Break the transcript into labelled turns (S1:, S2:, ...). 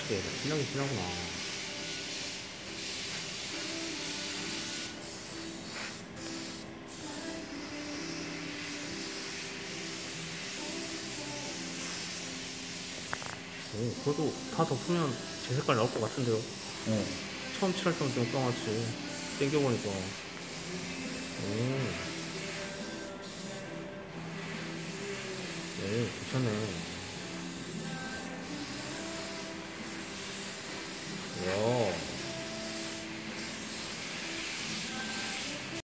S1: 얘가 신나긴 신나구나. 오, 그래도 다 덮으면 제 색깔 나올 것 같은데요?
S2: 어.
S1: 처음 칠할 때는 좀 똥같이 땡겨보니까. 오, 네, 괜찮네. 이야.